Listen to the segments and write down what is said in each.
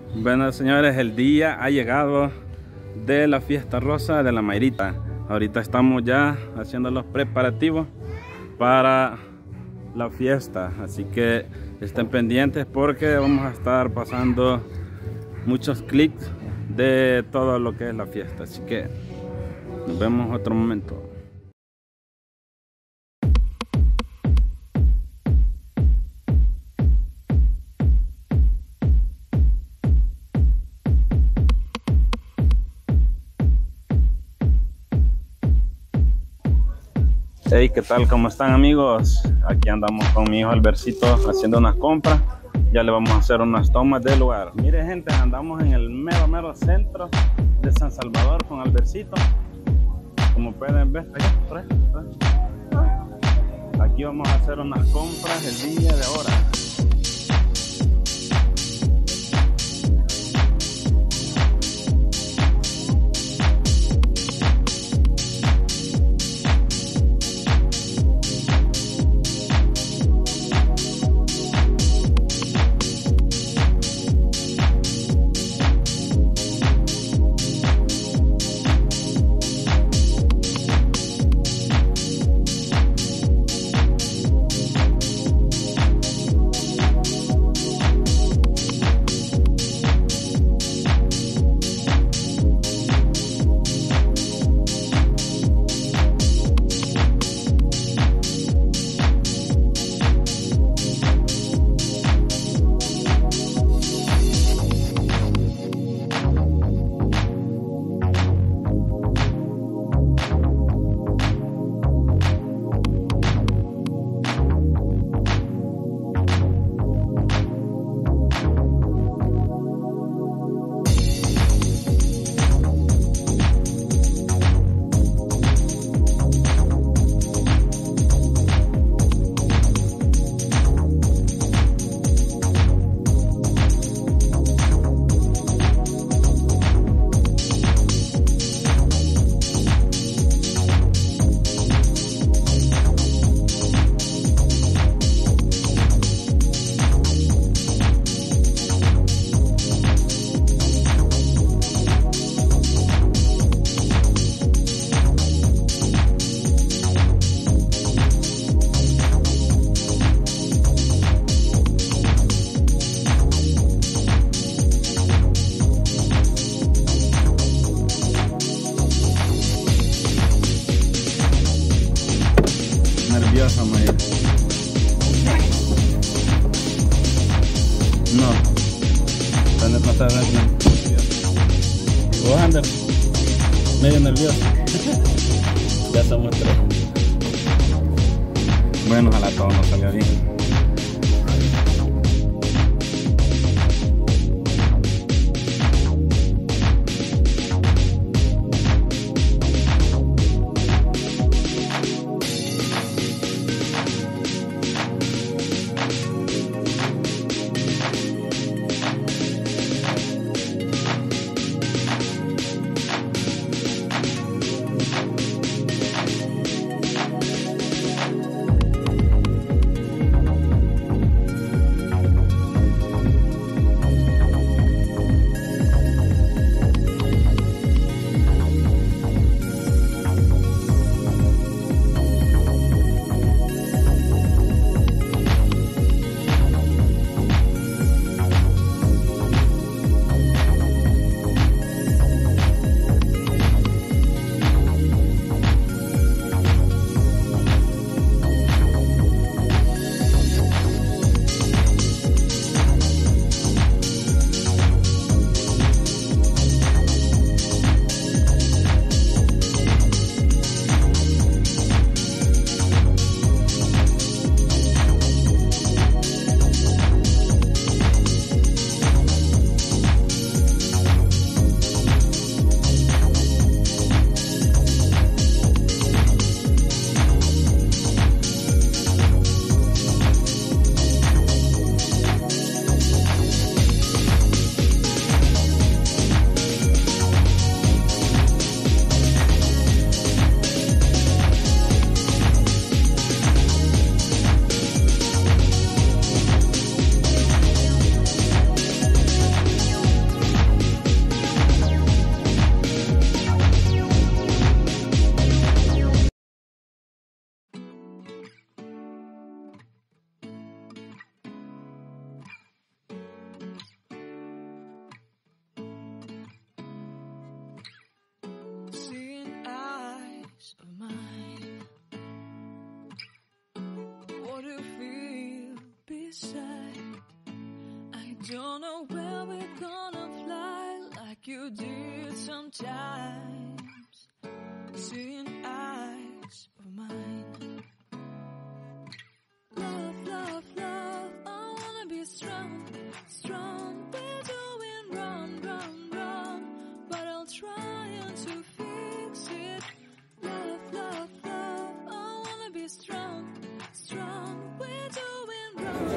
Bueno, señores, el día ha llegado de la fiesta rosa de la Mayrita. Ahorita estamos ya haciendo los preparativos para la fiesta, así que estén pendientes porque vamos a estar pasando muchos clics de todo lo que es la fiesta, así que nos vemos otro momento. Hey, ¿qué tal? ¿Cómo están, amigos? Aquí andamos con mi hijo Albercito haciendo unas compras. Ya le vamos a hacer unas tomas del lugar. Mire, gente, andamos en el mero centro de San Salvador con Albercito. Como pueden ver, aquí vamos a hacer unas compras el día de ahora. Nerviosa, Maya. No. No está nerviosa. ¿Vos, Ander? Medio nervioso. Ya somos tres. Bueno, ojalá todo nos salga bien. where we're gonna fly like you did sometimes. Seeing eyes of mine. Love, love, love, I wanna be strong, strong. We're doing wrong, wrong, wrong, but I'll try to fix it. Love, love, love, I wanna be strong, strong. We're doing wrong.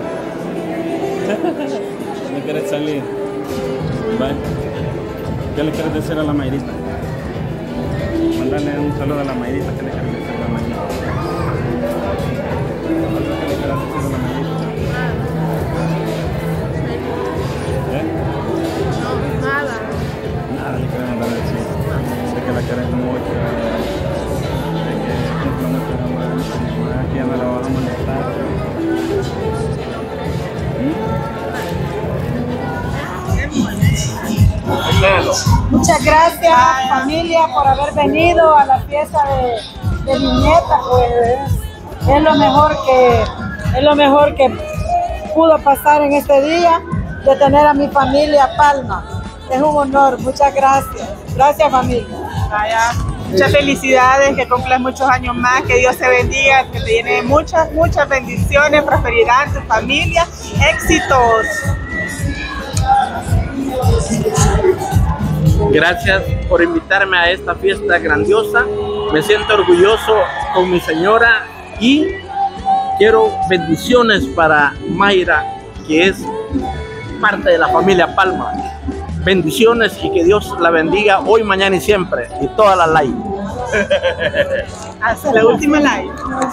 No quieres salir. Bye. ¿Qué le quieres decir a la Mayrita? Mándale un saludo a la Mayrita. ¿Qué le quieres decir a la Mayrita? ¿Qué le quieres decir a la Mayrita? ¿Eh? No, nada. Nada le queremos dar a decir. Sé que la querés mucho. Sé que cumpla mucho más. Que ya no la vamos a molestar. Muchas gracias, familia, por haber venido a la fiesta de mi nieta. Pues es lo mejor que pudo pasar en este día, de tener a mi familia Palma. Es un honor. Muchas gracias. Gracias, familia. Vaya, muchas felicidades, que cumplas muchos años más, que Dios te bendiga, que te llene de muchas bendiciones, prosperidad en tu familia, éxitos. Gracias por invitarme a esta fiesta grandiosa. Me siento orgulloso con mi señora y quiero bendiciones para Mayra, que es parte de la familia Palma. Bendiciones y que Dios la bendiga hoy, mañana y siempre, y todas las live. Hasta la última live.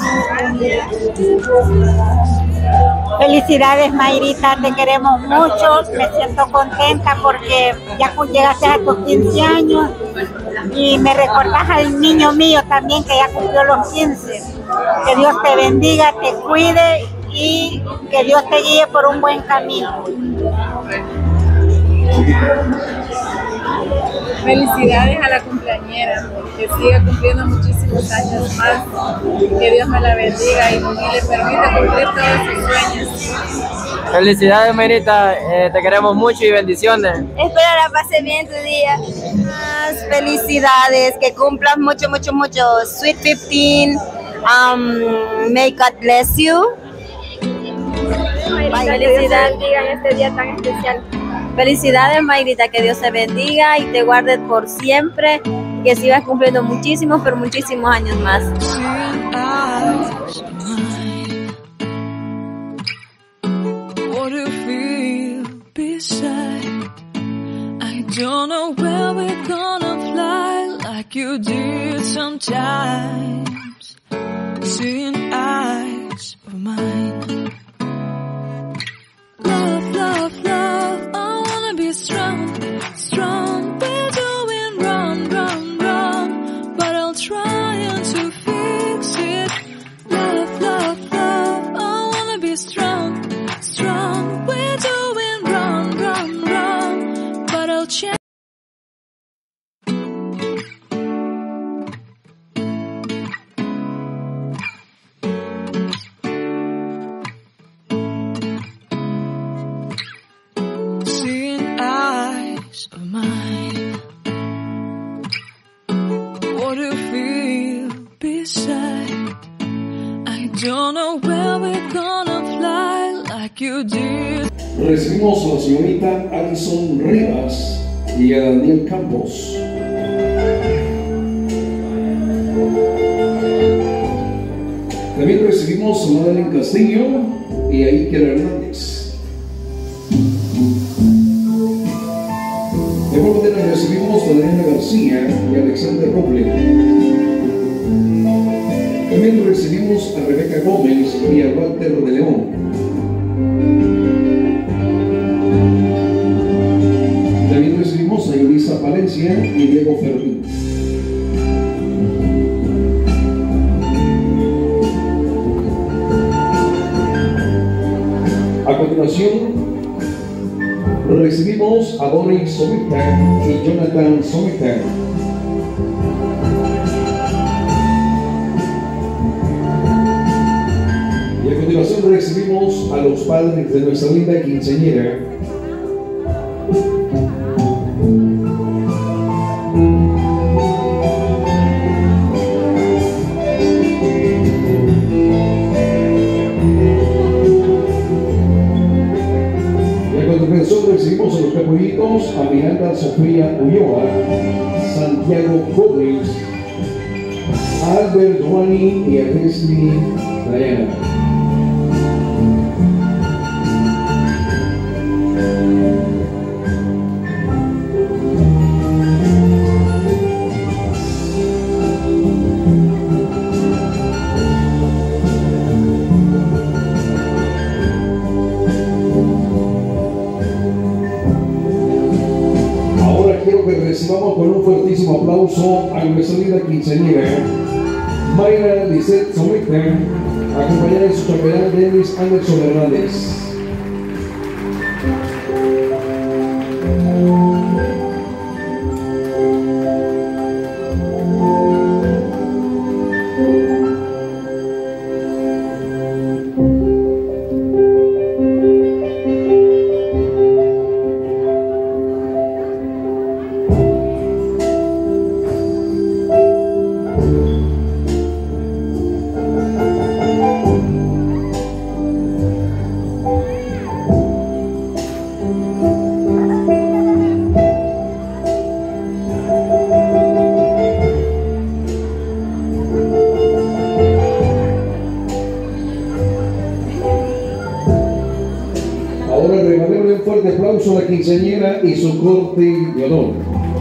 Felicidades, Mayrita, te queremos mucho. Me siento contenta porque ya llegaste a tus 15 años y me recordás al niño mío también que ya cumplió los 15. Que Dios te bendiga, te cuide y que Dios te guíe por un buen camino. Felicidades a la cumpleañera, que siga cumpliendo muchísimos años más, que Dios me la bendiga y le permita cumplir todos sus sueños. Felicidades, Mayrita, te queremos mucho y bendiciones. Espero la pase bien tu día. Más felicidades, que cumplas mucho. Sweet 15, may God bless you. Felicidades, digan este día tan especial. Felicidades, Mayrita, que Dios te bendiga y te guarde por siempre, que sigas cumpliendo muchísimos años más. I don't know where we're gonna fly like you did sometimes. Seeing eyes of mine. Love, love, love, I wanna be strong, strong. We're doing wrong, wrong, wrong, but I'll try to fix it. Love, love, love, I wanna be strong, strong. We're doing wrong, wrong, wrong, but I'll change. Of mine. What do you feel beside? I don't know where we're gonna fly like you did. Recibimos a la señorita Alison Rivas y a Daniel Campos. También recibimos a Madeline Castillo y a Iker Hernández. De igual manera recibimos a Daniela García y a Alexander Roble. También recibimos a Rebeca Gómez y a Walter de León. También recibimos a Yulisa Palencia y Diego Fermín. A continuación, recibimos a Doris Somita y Jonathan Somita. Y a continuación recibimos a los padres de nuestra linda quinceañera, recibimos a los capullitos a Miranda Sofía Ulloa, Santiago Gómez, a Albert Giovanni y a Leslie Diana. Recibamos con un fuertísimo aplauso a nuestra linda quinceañera Mayra Lisette Someta, acompañada de su chapelán Denis Anderson Hernández. A la quinceañera y su corte de honor.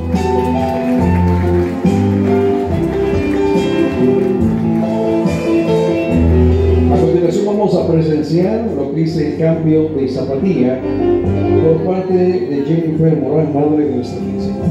A continuación vamos a presenciar lo que es el cambio de zapatilla por parte de Jennifer Morán, madre de nuestra quinceañera.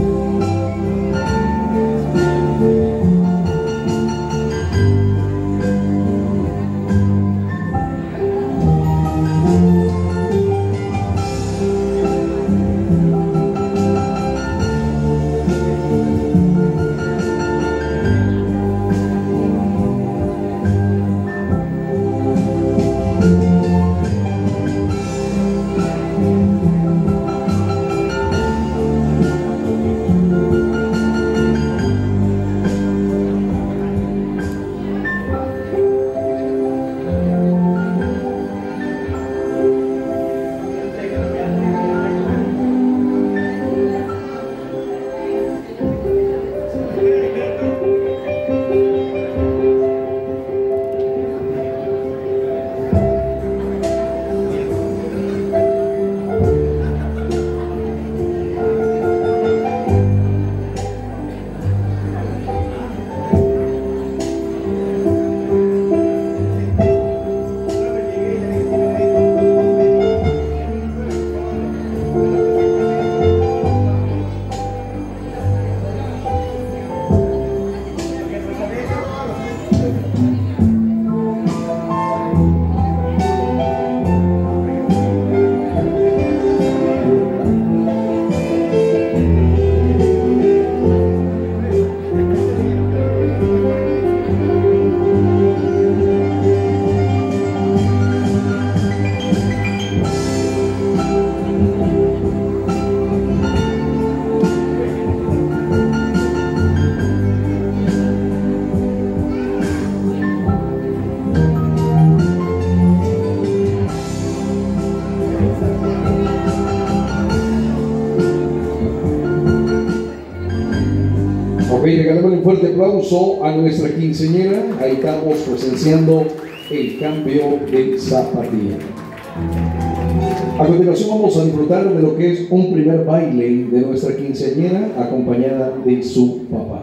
Ok, regalamos un fuerte aplauso a nuestra quinceañera. Ahí estamos presenciando el cambio de zapatilla. A continuación vamos a disfrutar de lo que es un primer baile de nuestra quinceañera acompañada de su papá.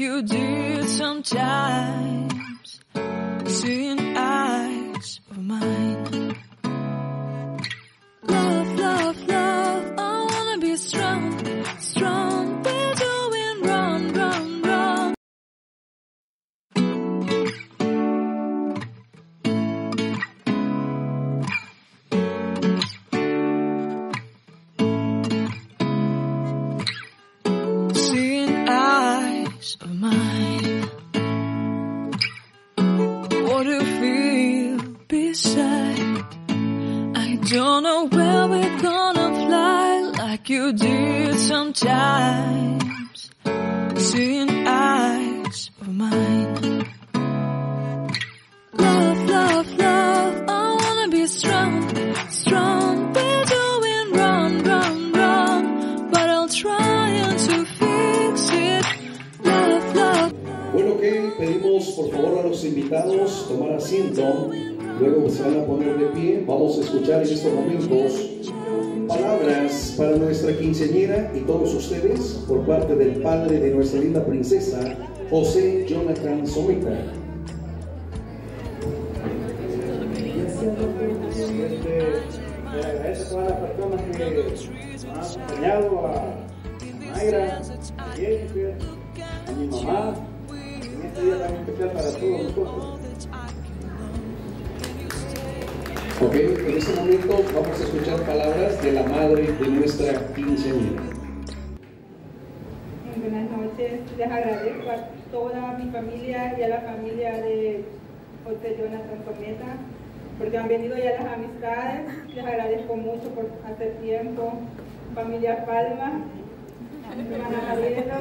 you did sometimes, seeing eyes of mine. Love, love, love, I wanna be strong, strong, we're doing wrong, wrong, wrong. Seeing eyes of mine, what do you feel beside? I don't know where we're gonna fly like you did sometimes, seeing eyes of mine. Love, love, love, I wanna be strong, strong, we're doing wrong, wrong, wrong, but I'll try to fix it. Love, love. Bueno, que pedimos por favor a los invitados tomar asiento, luego se van a poner de pie. Vamos a escuchar en estos momentos palabras para nuestra quinceañera y todos ustedes por parte del padre de nuestra linda princesa, José Jonathan Someta. Le agradezco a todas las personas que han acompañado a Mayra, a Jennifer, a mi mamá, en este día tan especial para todos nosotros. Ok, en este momento vamos a escuchar palabras de la madre de nuestra quinceañera. Buenas noches, les agradezco a toda mi familia y a la familia de José Jonathan Someta, porque han venido ya las amistades. Les agradezco mucho por hacer tiempo. Familia Palma, hermana Mariela,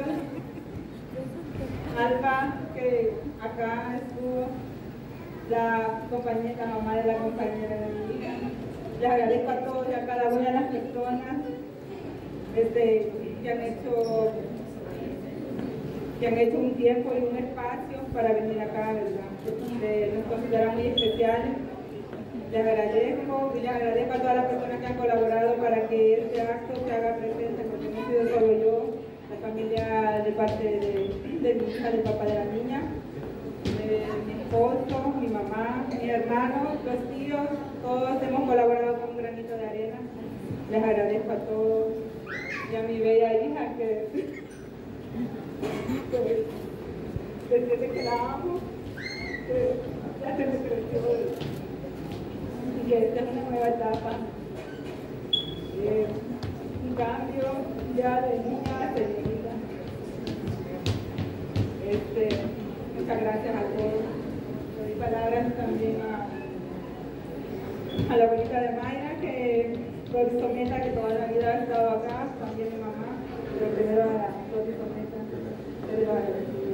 Alba, que acá estuvo, la compañera, la mamá de la compañera de mi hija. Les agradezco a todos y a cada una de las personas que han hecho un tiempo y un espacio para venir acá, ¿verdad? Nos consideran muy especiales. Les agradezco y les agradezco a todas las personas que han colaborado para que este acto se haga presente, porque no he sido solo yo, la familia de parte de mi hija, del papá de la niña, de mi esposo, mi mamá, mi hermano, los tíos, todos hemos colaborado con un granito de arena. Les agradezco a todos y a mi bella hija que desde que la amo, que ya se me creció. Y que esta es una nueva etapa, un cambio ya de niña a señorita. Muchas gracias a todos. Doy palabras también a la abuelita de Mayra, que Doris Someta, que toda la vida ha estado acá, también mi mamá, pero primero a la Doris Someta, que le va a agradecer.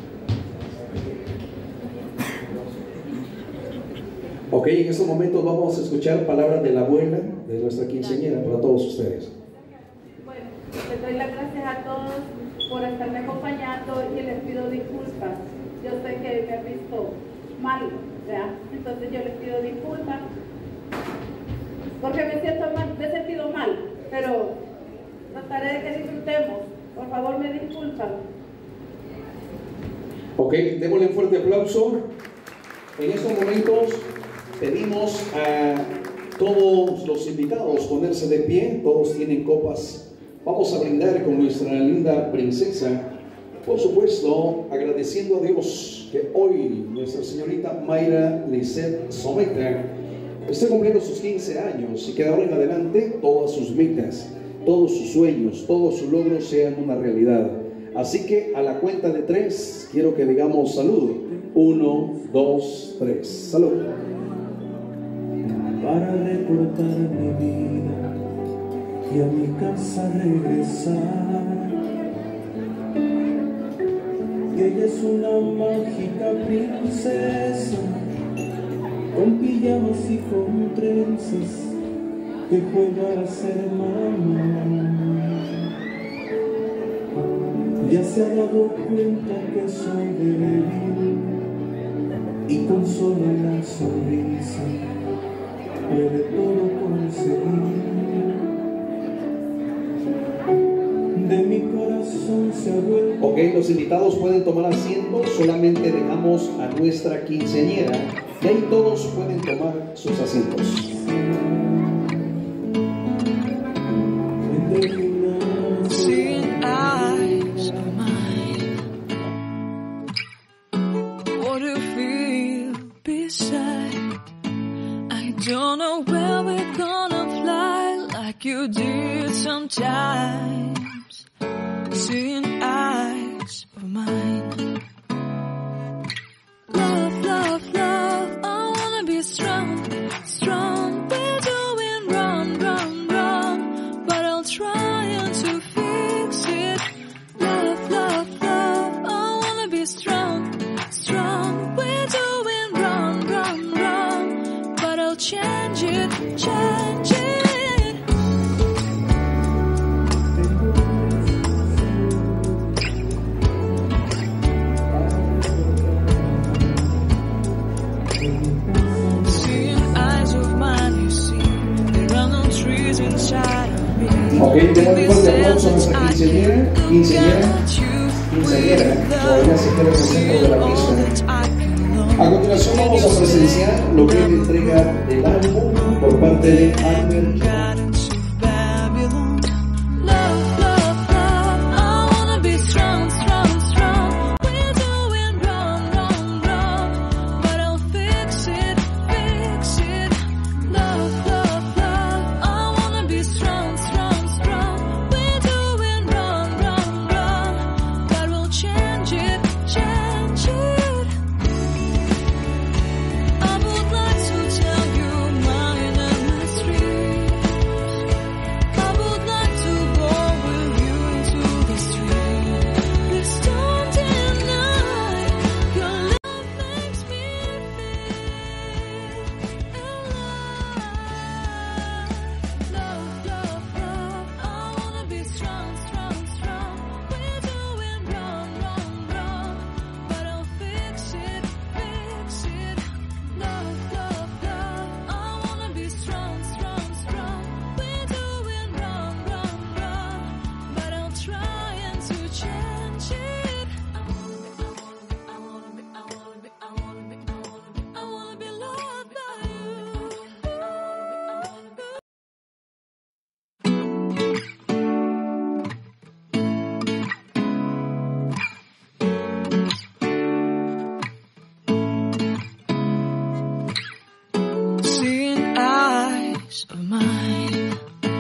Ok, en estos momentos vamos a escuchar palabras de la abuela de nuestra quinceañera para todos ustedes. Bueno, les doy las gracias a todos por estarme acompañando y les pido disculpas. Yo sé que me han visto mal, ¿verdad? Entonces yo les pido disculpas porque me he sentido mal, pero trataré de que disfrutemos. Por favor, me disculpan. Ok, démosle un fuerte aplauso. En estos momentos pedimos a todos los invitados ponerse de pie. Todos tienen copas. Vamos a brindar con nuestra linda princesa. Por supuesto, agradeciendo a Dios que hoy nuestra señorita Mayra Lisette Someta está cumpliendo sus 15 años y que de ahora en adelante todas sus metas, todos sus sueños, todos sus logros sean una realidad. Así que a la cuenta de 3 quiero que digamos salud. 1, 2, 3. Salud. Para recordar mi vida y a mi casa regresar. Y ella es una mágica princesa, con pijamas y con trenzas, que juega a ser mamá. Ya se ha dado cuenta que soy débil y con solo una sonrisa puede todo conseguir. De mi corazón se ha vuelto. Ok, los invitados pueden tomar asiento, solamente dejamos a nuestra quinceañera y ahí todos pueden tomar sus asientos. Seeing eyes of mine, what do you feel beside? I don't know where we're gonna fly like you did sometimes. Seeing eyes of mine. Love, love, love, I wanna be strong, strong. We're doing wrong, wrong, wrong, but I'll try to fix it. Love, love, love, I wanna be strong, strong. We're doing wrong, wrong, wrong, but I'll change it, change it. Ok, démosle un fuerte aplauso a nuestra quinceañera, todavía se queda en el centro de la pista. A continuación vamos a presenciar lo que es la entrega del álbum por parte de Albert. Of mine,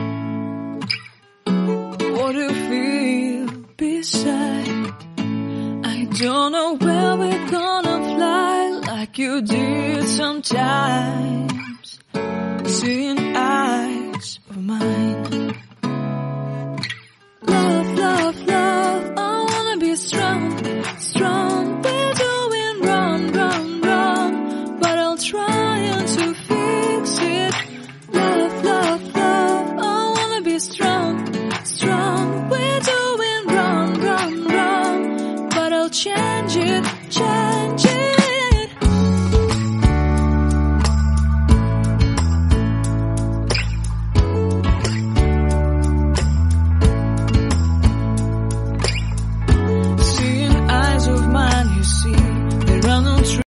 what do you feel beside? I don't know where we're gonna fly like you did sometimes. Seeing eyes of mine. Love, love, love, I wanna be strong, strong. We're doing wrong, wrong, wrong, but I'll try to fix it. Love, love, love, I wanna be strong, strong. We're doing wrong, wrong, wrong, but I'll change it, change it. Seeing eyes of mine, you see, they run on true.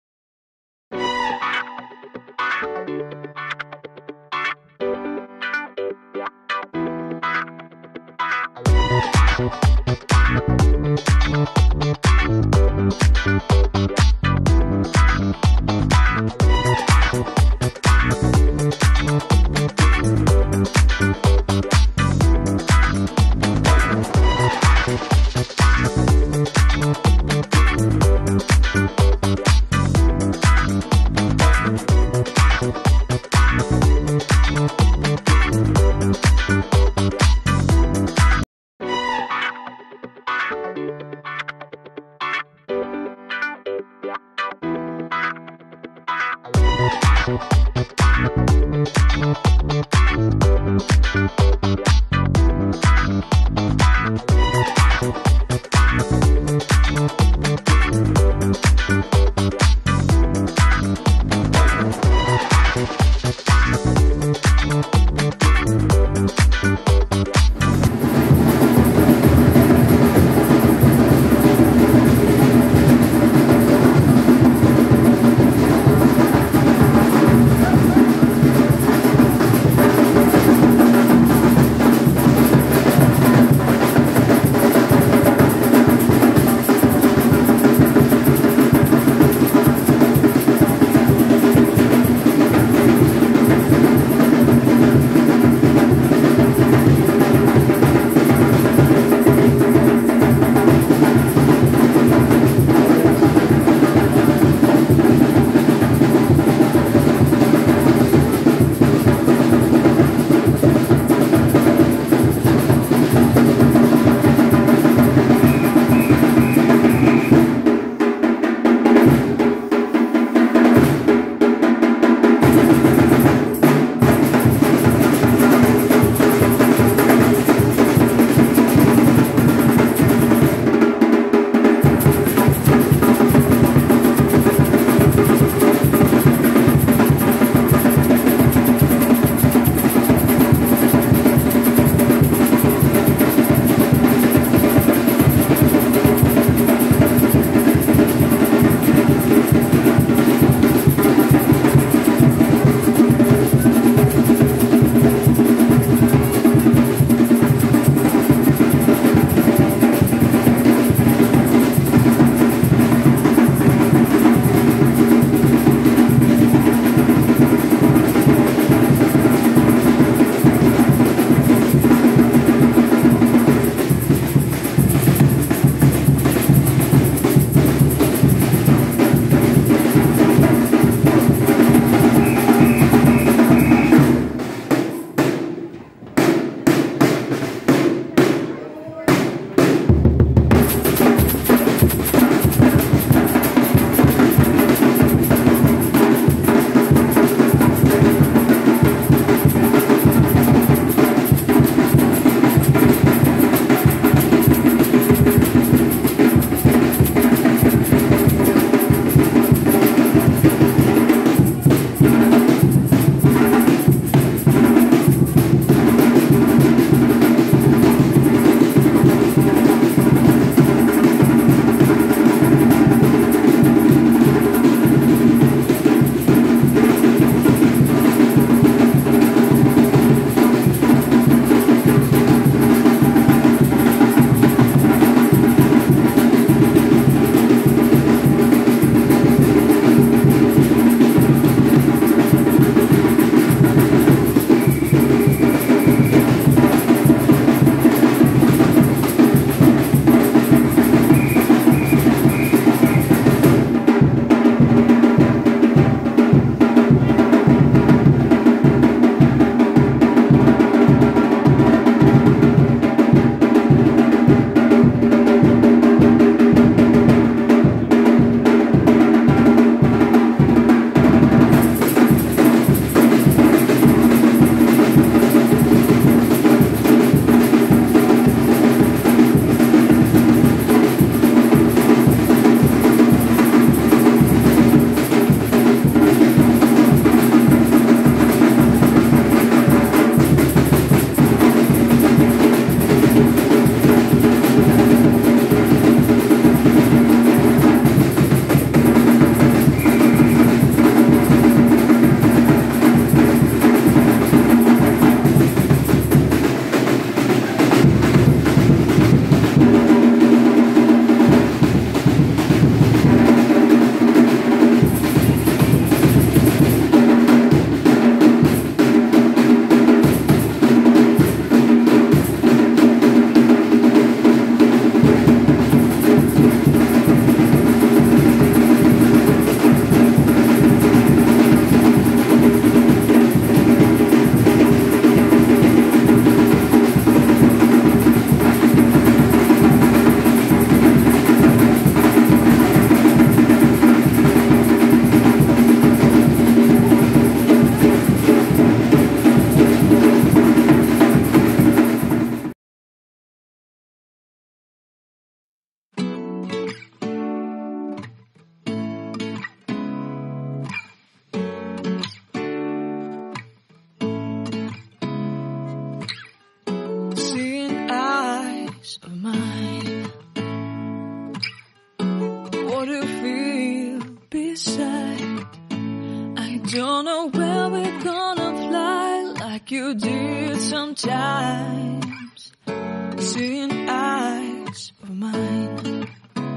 like you did sometimes, seeing eyes of mine.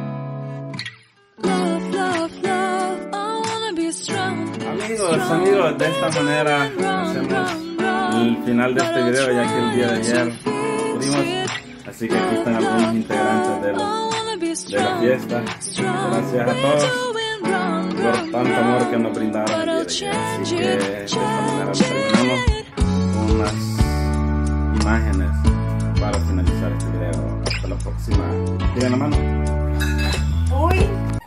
Love, love, love, I wanna be strong. Amigos, de esta manera hacemos el final de este video, ya que el día de ayer pudimos. Así que aquí están algunos integrantes de la fiesta. Gracias a todos por tanto amor que nos brindaron el día de ayer. Así que de esta manera terminamos con unas imágenes para finalizar este video. Hasta la próxima. Tiren la mano. Uy.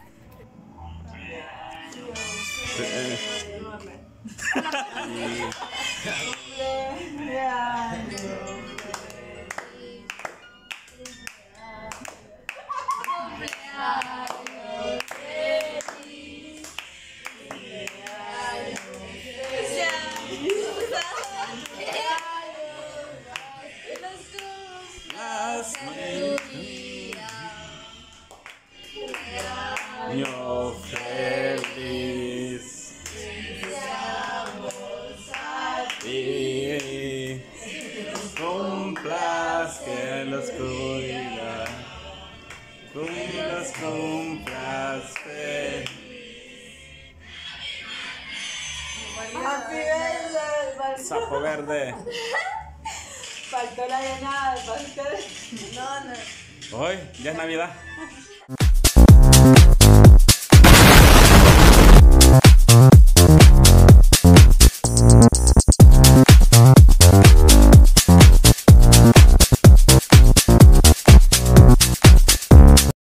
Año feliz. Y cumplas que los cuida, cumplas feliz. Sapo verde. Faltó la de nada, faltó. No. Hoy ya es Navidad.